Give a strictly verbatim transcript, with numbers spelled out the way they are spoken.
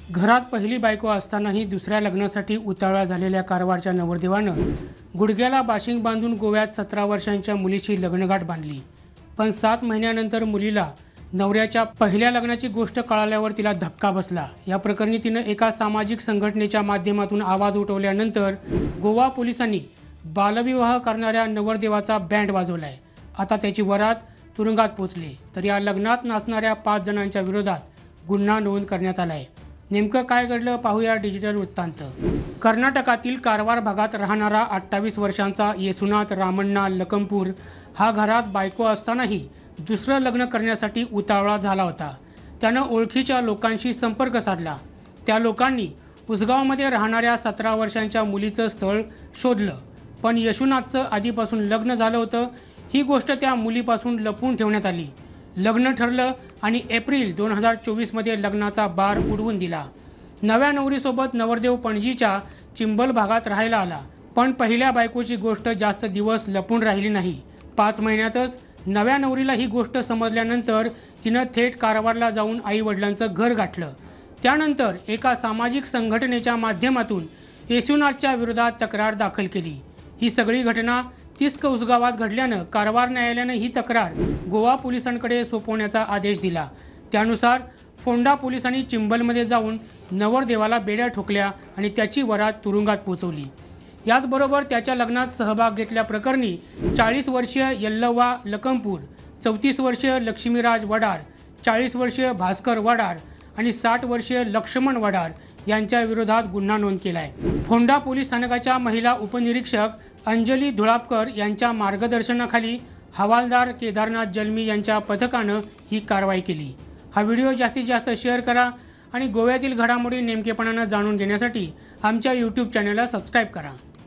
घरात पहिली बायको असतानाही दुसऱ्या लग्नासाठी उतावळा झालेल्या कारवारच्या नवरदेवानं गुडघ्याला बाशिंग बांधून गोव्यात सतरा वर्षांच्या मुलीची लग्नगाठ बांधली। पण सात महिन्यानंतर मुलीला नवऱ्याच्या पहिल्या लग्नाची गोष्ट कळाल्यावर तिला धक्का बसला। या प्रकरणी तिनं एका सामाजिक संघटनेच्या माध्यमातून आवाज उठवल्यानंतर गोवा पोलिसांनी बालविवाह करणाऱ्या नवरदेवाचा बँड वाजवलाय। आता त्याची वरात तुरुंगात पोहोचली, तर या लग्नात नाचणाऱ्या पाच जणांच्या विरोधात गुन्हा नोंद करण्यात आलाय। नेमकं काय घडलं पाहूया डिजिटल वृत्तांत। कर्नाटकातील कारवार भागात राहणारा अठ्ठावीस वर्षांचा येसुनाथ रामण्णा लखमपूर हा घरात बायको असतानाही दुसरं लग्न करण्यासाठी उतावळा झाला होता। त्यानं ओळखीच्या लोकांशी संपर्क साधला। त्या लोकांनी उसगावमध्ये राहणाऱ्या सतरा वर्षांच्या मुलीचं स्थळ शोधलं, पण येसुनाथचं आधीपासून लग्न झालं होतं। ही गोष्ट त्या मुलीपासून लपवून ठेवण्यात आली। लग्न ठरलं आणि एप्रिल दोन हजार चोवीसमध्ये लग्नाचा बार उडवून दिला। नव्या नवरीसोबत नवरदेव पणजीच्या चिंबल भागात राहायला आला, पण पहिल्या बायकोची गोष्ट जास्त दिवस लपून राहिली नाही। पाच महिन्यातच नव्या नवरीला ही गोष्ट समजल्यानंतर तिनं थेट कारवारला जाऊन आई वडिलांचं घर गाठलं। त्यानंतर एका सामाजिक संघटनेच्या माध्यमातून येसुनाथच्या विरोधात तक्रार दाखल केली। ही सगळी घटना तिस्क उसगावात घडल्यानं कारवार न्यायालयानं ही तक्रार गोवा पोलिसांकडे सोपवण्याचा आदेश दिला। त्यानुसार फोंडा पोलिसांनी चिंबलमध्ये जाऊन नवरदेवाला बेड्या ठोकल्या आणि त्याची वरात तुरुंगात पोहोचवली। याचबरोबर त्याच्या लग्नात सहभाग घेतल्याप्रकरणी चाळीस वर्षीय यल्लव्वा लखमपूर, चौतीस वर्षीय लक्ष्मीराज वडार, चाळीस वर्षीय भास्कर वडार आणि साठ वर्षीय लक्ष्मण वडार यांच्या विरोधात गुन्हा नोंद केला आहे। फोंडा पोलीस स्थानकाच्या महिला उपनिरीक्षक अंजली धुळापकर यांच्या मार्गदर्शनाखाली हवालदार केदारनाथ जलमी यांच्या पथकानं ही कारवाई केली। हा व्हिडिओ जास्तीत जास्त शेअर करा आणि गोव्यातील घडामोडी नेमकेपणानं जाणून घेण्यासाठी आमच्या यूट्यूब चॅनलला सबस्क्राईब करा।